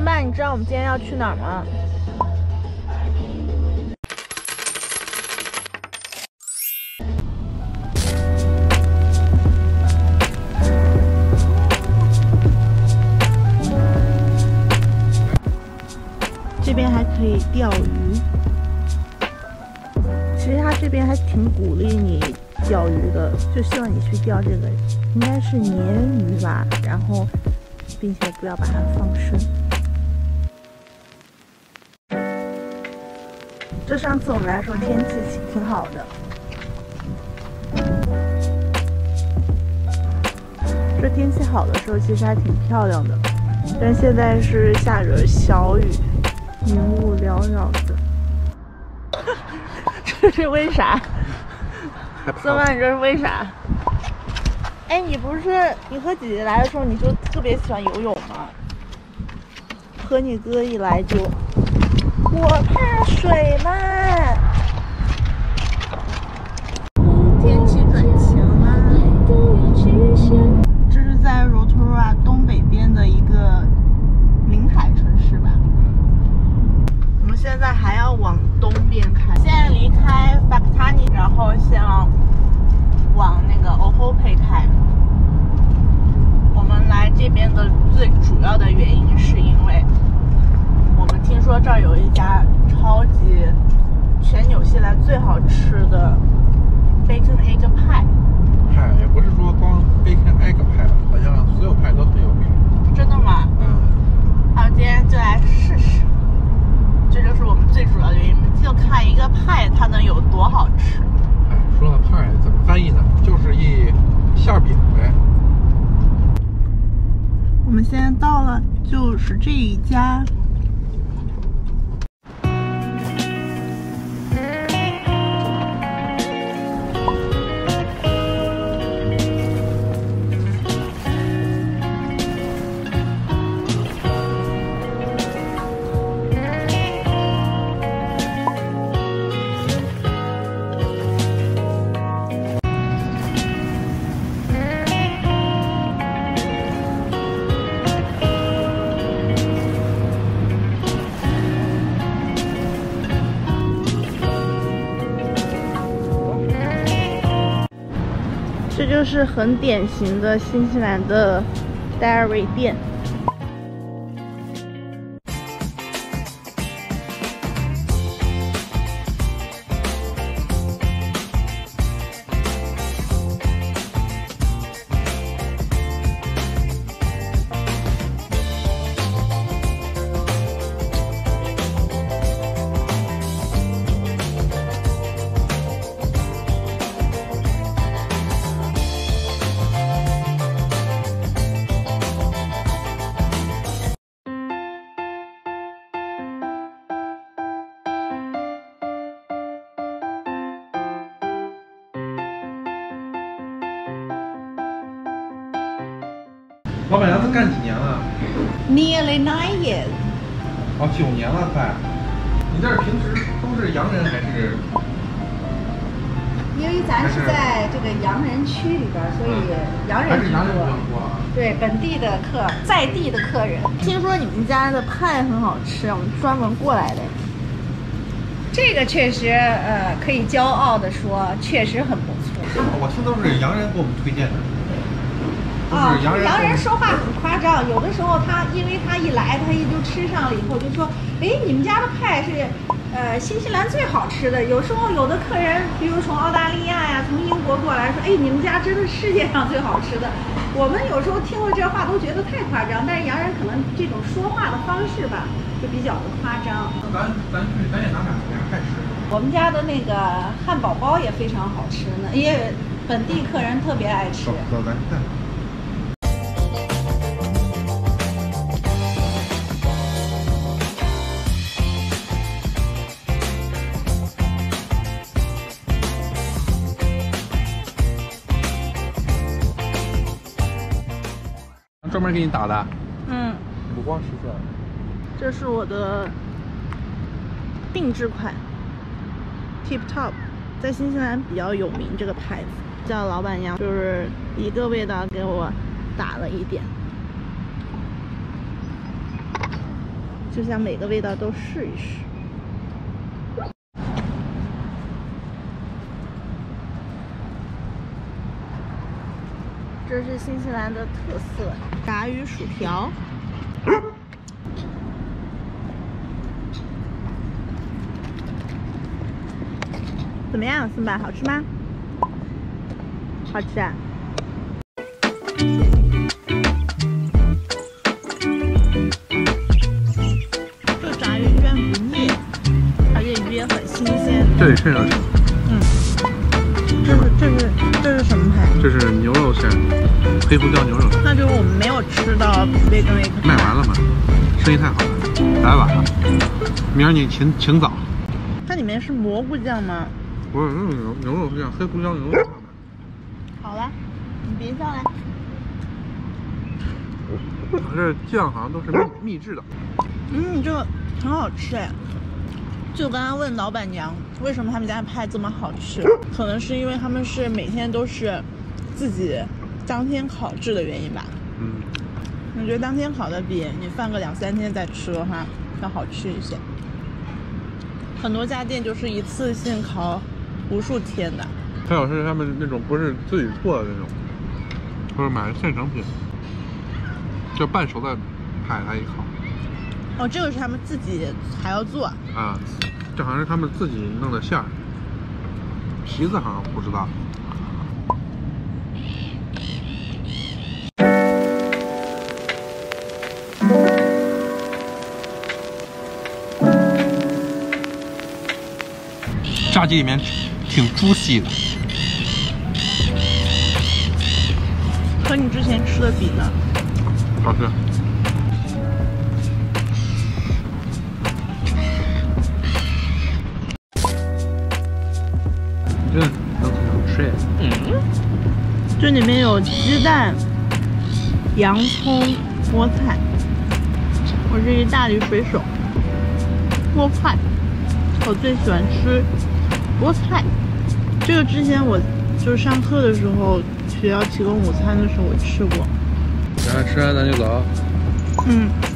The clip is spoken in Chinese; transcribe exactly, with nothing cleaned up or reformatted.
爸，你知道我们今天要去哪儿吗？这边还可以钓鱼。其实他这边还挺鼓励你钓鱼的，就希望你去钓这个，应该是鲶鱼吧，然后并且不要把它放生。这上次我们来说天气挺好的，这天气好的时候其实还挺漂亮的，但现在是下着小雨，云雾缭绕的。这是为啥？孙妈，你这是为啥？哎，你不是你和姐姐来的时候你就特别喜欢游泳吗？和你哥一来就，我怕水嘛。天气转晴了。这是在 Rotorua 东北边的一个临海城市吧。我们现在还要往东边开，现在离开 Whakatane， 然后先往往那个 Ohope 开。我们来这边的最主要的原因是因为我们听说这儿有一家超级全纽西兰最好吃的 bacon egg pie。 派也不是说光 bacon egg 派吧，好像所有派都很有名。 真的吗？ 嗯。 好，今天就来试试。这就是我们最主要的原因，就看一个派它能有多好吃。 哎，说了派怎么翻译呢？就是一馅饼呗。 我们现在到了，就是这一家。这就是很典型的新西兰的 dairy 店。 老板娘这干几年了 ？Nearly nine years。 哦，九年了快。你这儿平时都是洋人还是？ 因为咱是在这个洋人区里边，所以洋人居多。对，本地的客，在地的客人。 听说你们家的派很好吃，我们专门过来的。 这个确实，呃，可以骄傲的说，确实很不错。 我听都是洋人给我们推荐的。 啊，洋人洋人说话很夸张，有的时候他因为他一来，他一就吃上了以后就说，哎，你们家的派是，呃，新西兰最好吃的。有时候有的客人，比如从澳大利亚呀，从英国过来说，哎，你们家真的世界上最好吃的。我们有时候听了这话都觉得太夸张，但是洋人可能这种说话的方式吧，就比较的夸张。 那咱咱去咱也拿俩俩派吃。 我们家的那个汉堡包也非常好吃呢，也本地客人特别爱吃。 走，咱去看。专门给你打的， 嗯， 五光十色。 这是我的定制款 ，Tip Top， 在新西兰比较有名这个牌子，叫老板娘，就是一个味道给我打了一点。 就想每个味道都试一试。这是新西兰的特色炸鱼薯条。怎么样，森巴？好吃吗？好吃啊！这炸鱼居然不腻，而且鱼也很新鲜。 这里衬了什么？ 嗯，这是这是这是什么派？ 这是牛肉馅，黑胡椒牛肉馅。 那就是我们没有吃到培根一个。 卖完了吗？生意太好了，来晚了。明儿你请请早。 它里面是蘑菇酱吗？ 不是，那牛牛肉酱，黑胡椒牛肉酱。 好了，你别上来。 这酱好像都是秘秘制的。 嗯，这个很好吃哎。就刚刚问老板娘为什么他们家的派这么好吃，可能是因为他们是每天都是自己当天烤制的原因吧。 嗯， 我觉得当天烤的比你放个两三天再吃的话要好吃一些。很多家店就是一次性烤无数天的。 还有是他们那种不是自己做的那种，或者买的现成品，就半熟的派他一烤。 哦，这个是他们自己还要做啊，这好像是他们自己弄的馅儿，皮子好像不知道。炸鸡里面挺猪细的， 和你之前吃的比呢？ 好吃。嗯，能好吃耶。 嗯，这里面有鸡蛋、洋葱、菠菜。我是一大力水手，菠菜，我最喜欢吃菠菜。这个之前我就是上课的时候，学校提供午餐的时候我吃过。 来，吃完咱就走。 嗯。